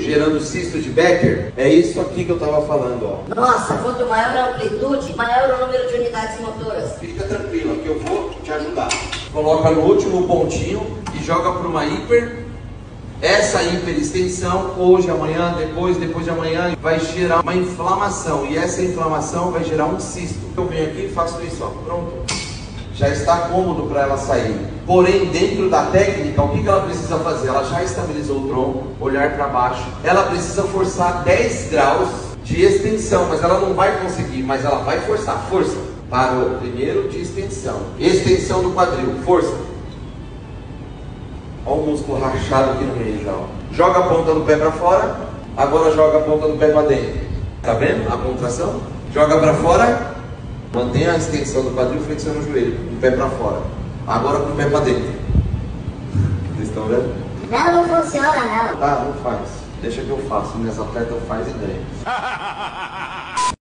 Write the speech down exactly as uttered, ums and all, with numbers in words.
gerando cisto de Becker? É isso aqui que eu tava falando, ó. Nossa, quanto maior a amplitude, maior o número de unidades motoras. Fica tranquilo que eu vou te ajudar. Coloca no último pontinho e joga para uma hiper. Essa hiperextensão, hoje, amanhã, depois, depois de amanhã, vai gerar uma inflamação. E essa inflamação vai gerar um cisto. Eu venho aqui e faço isso, ó. Pronto. Já está cômodo para ela sair. Porém, dentro da técnica, o que ela precisa fazer? Ela já estabilizou o tronco, olhar para baixo. Ela precisa forçar dez graus de extensão, mas ela não vai conseguir, mas ela vai forçar. Força. Parou. Primeiro de extensão. Extensão do quadril. Força. Olha o músculo rachado aqui no meio já. Ó. Joga a ponta do pé para fora. Agora joga a ponta do pé para dentro. Tá vendo a contração? Joga para fora. Mantenha a extensão do quadril, flexiona o joelho. Com o pé para fora. Agora com o pé para dentro. Vocês estão vendo? Não, não funciona não. Tá, não faz. Deixa que eu faço. Minhas atletas fazem ideia.